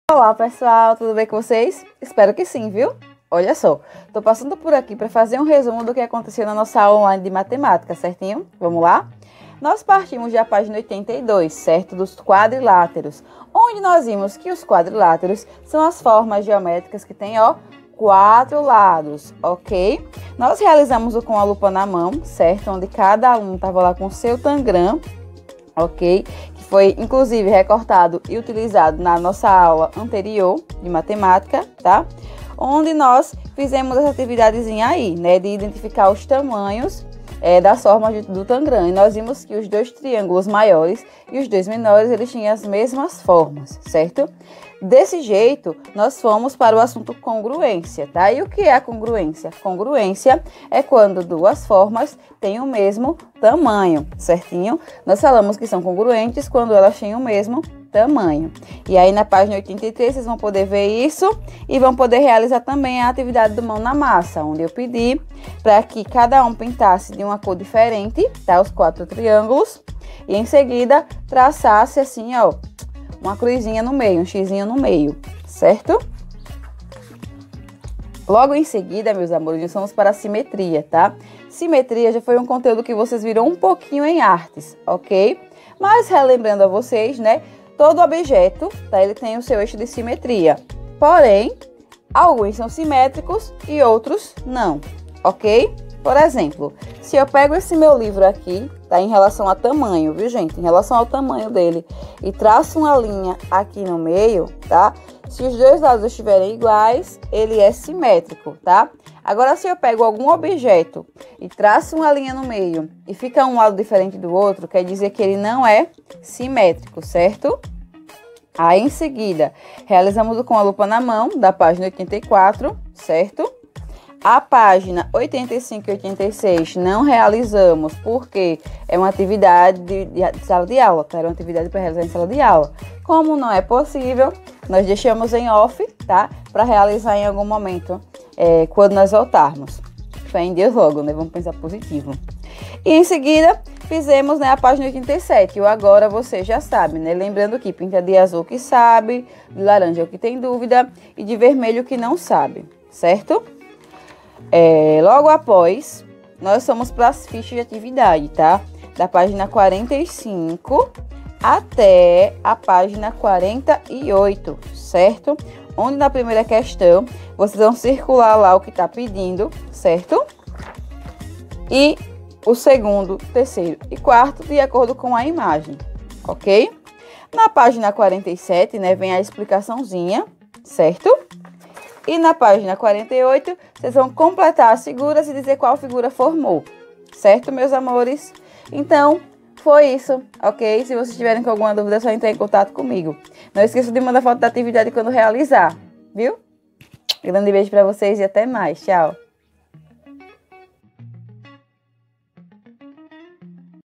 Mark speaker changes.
Speaker 1: Olá pessoal, tudo bem com vocês? Espero que sim, viu? Olha só, tô passando por aqui para fazer um resumo do que aconteceu na nossa aula online de matemática, certinho? Vamos lá? Nós partimos da página 82, certo? Dos quadriláteros, onde nós vimos que os quadriláteros são as formas geométricas que têm, ó, 4 lados, ok? Nós realizamos o com a lupa na mão, certo? Onde cada aluno estava lá com o seu tangram, ok? Que foi, inclusive, recortado e utilizado na nossa aula anterior de matemática, tá? Onde nós fizemos essa atividadezinha aí, né? De identificar os tamanhos das formas do tangram. E nós vimos que os dois triângulos maiores e os dois menores, eles tinham as mesmas formas, certo? Desse jeito, nós fomos para o assunto congruência, tá? E o que é a congruência? Congruência é quando duas formas têm o mesmo tamanho, certinho? Nós falamos que são congruentes quando elas têm o mesmo tamanho. E aí na página 83 vocês vão poder ver isso e vão poder realizar também a atividade do mão na massa, onde eu pedi para que cada um pintasse de uma cor diferente, tá? Os 4 triângulos e em seguida traçasse assim, ó, uma cruzinha no meio, um xizinho no meio, certo? Logo em seguida, meus amores, nós vamos para a simetria, tá? Simetria já foi um conteúdo que vocês viram um pouquinho em artes, ok? Mas relembrando a vocês, né? Todo objeto, tá? Ele tem o seu eixo de simetria. Porém, alguns são simétricos e outros não, ok? Por exemplo, se eu pego esse meu livro aqui, tá? Em relação a tamanho, viu, gente? Em relação ao tamanho dele, e traço uma linha aqui no meio, tá? Se os dois lados estiverem iguais, ele é simétrico, tá? Agora, se eu pego algum objeto e traço uma linha no meio e fica um lado diferente do outro, quer dizer que ele não é simétrico, certo? Aí, em seguida, realizamos o com a lupa na mão, da página 84, certo? A página 85 e 86 não realizamos porque é uma atividade de sala de aula, tá? Era uma atividade para realizar em sala de aula. Como não é possível, nós deixamos em off, tá? Para realizar em algum momento, quando nós voltarmos. Fé em Deus logo, né? Vamos pensar positivo. E em seguida, fizemos, né, a página 87, o agora você já sabe, né? Lembrando que pinta de azul que sabe, de laranja é o que tem dúvida e de vermelho que não sabe, certo? Logo após, nós somos para as fichas de atividade, tá? Da página 45 até a página 48, certo? Onde na primeira questão, vocês vão circular lá o que tá pedindo, certo? E o segundo, terceiro e quarto, de acordo com a imagem, ok? Na página 47, né, vem a explicaçãozinha, certo? E na página 48, vocês vão completar as figuras e dizer qual figura formou. Certo, meus amores? Então, foi isso, ok? Se vocês tiverem com alguma dúvida, é só entrar em contato comigo. Não esqueça de mandar foto da atividade quando realizar, viu? Grande beijo pra vocês e até mais. Tchau!